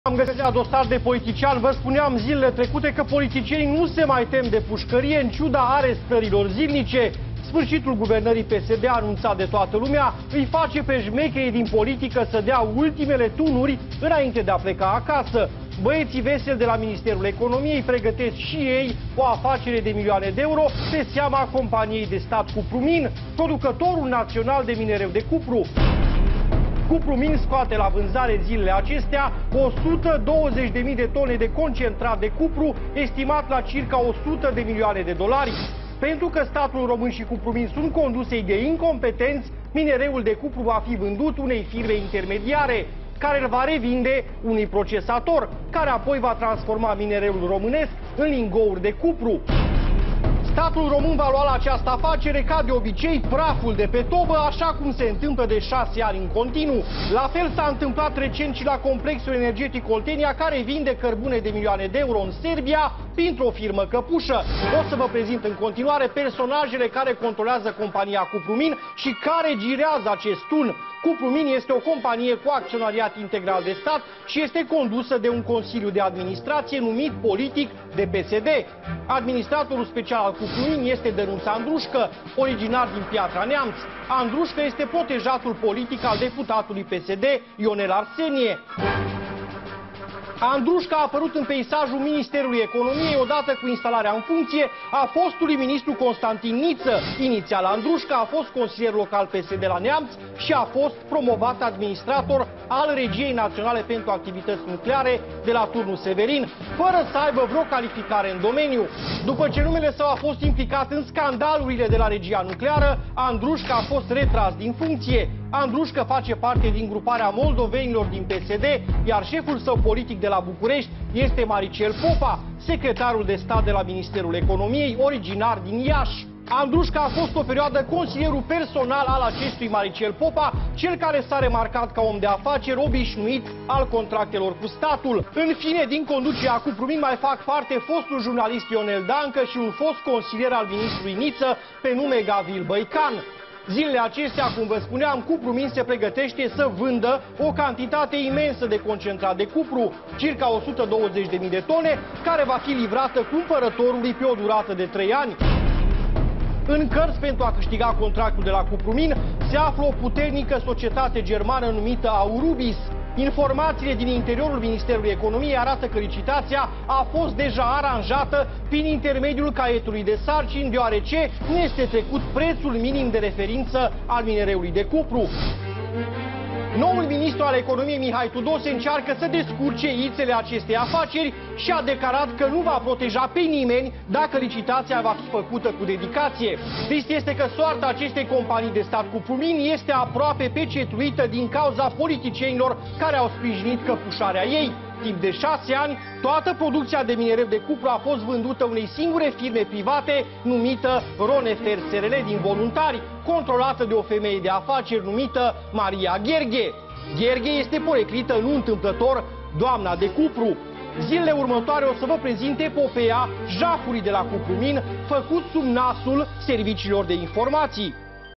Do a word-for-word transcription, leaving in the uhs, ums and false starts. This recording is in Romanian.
Am găsit la dosar de politician, vă spuneam zilele trecute că politicienii nu se mai tem de pușcărie în ciuda arestărilor zilnice. Sfârșitul guvernării P S D, anunțat de toată lumea, îi face pe șmecherii din politică să dea ultimele tunuri înainte de a pleca acasă. Băieții veseli de la Ministerul Economiei pregătesc și ei o afacere de milioane de euro pe seama companiei de stat Cupromin, producătorul național de minereu de cupru. Cupromin scoate la vânzare zilele acestea o sută douăzeci de mii de tone de concentrat de cupru, estimat la circa o sută de milioane de dolari. Pentru că statul român și Cupromin sunt conduse de incompetenți, minereul de cupru va fi vândut unei firme intermediare, care îl va revinde unui procesator, care apoi va transforma minereul românesc în lingouri de cupru. Statul român va lua la această afacere, ca de obicei, praful de pe tobă, așa cum se întâmplă de șase ani în continuu. La fel s-a întâmplat recent și la complexul energetic Oltenia, care vinde cărbune de milioane de euro în Serbia printr-o firmă căpușă. O să vă prezint în continuare personajele care controlează compania Cupromin și care girează acest tun. Cupromin este o companie cu acționariat integral de stat și este condusă de un consiliu de administrație numit politic de P S D. Administratorul special al Cupromin este Dănuț Andrușcă, originar din Piatra Neamț. Andrușcă este protejatul politic al deputatului P S D Ionel Arsenie. Andrușcă a apărut în peisajul Ministerului Economiei odată cu instalarea în funcție a fostului ministru Constantin Niță. Inițial, Andrușcă a fost consilier local P S D la Neamț și a fost promovat administrator al Regiei Naționale pentru Activități Nucleare de la Turnul Severin, fără să aibă vreo calificare în domeniu. După ce numele său a fost implicat în scandalurile de la Regia Nucleară, Andrușcă a fost retras din funcție. Andrușcă face parte din gruparea moldovenilor din P S D, iar șeful său politic de la București este Maricel Popa, secretarul de stat de la Ministerul Economiei, originar din Iași. Andrușcă a fost o perioadă consilierul personal al acestui Maricel Popa, cel care s-a remarcat ca om de afaceri obișnuit al contractelor cu statul. În fine, din conducerea Cupromin mai fac parte fostul jurnalist Ionel Dancă și un fost consilier al ministrului Niță pe nume Gavril Băican. Zilele acestea, cum vă spuneam, Cupromin se pregătește să vândă o cantitate imensă de concentrat de cupru, circa o sută douăzeci de mii de tone, care va fi livrată cumpărătorului pe o durată de trei ani. În cărți pentru a câștiga contractul de la Cupromin se află o puternică societate germană numită Aurubis. Informațiile din interiorul Ministerului Economiei arată că licitația a fost deja aranjată prin intermediul caietului de sarcini, deoarece nu este trecut prețul minim de referință al minereului de cupru. Noul ministru al Economiei, Mihai Tudose, încearcă să descurce ițele acestei afaceri și a declarat că nu va proteja pe nimeni dacă licitația va fi făcută cu dedicație. Trist este că soarta acestei companii de stat Cupromin este aproape pecetluită din cauza politicienilor care au sprijinit căpușarea ei. Timp de șase ani, toată producția de minereu de cupru a fost vândută unei singure firme private numită Ronefer S R L din Voluntari, controlată de o femeie de afaceri numită Maria Gherghe. Gherghe este poreclită nu întâmplător doamna de cupru. Zilele următoare o să vă prezint epopeea jafurii de la Cupromin, făcut sub nasul serviciilor de informații.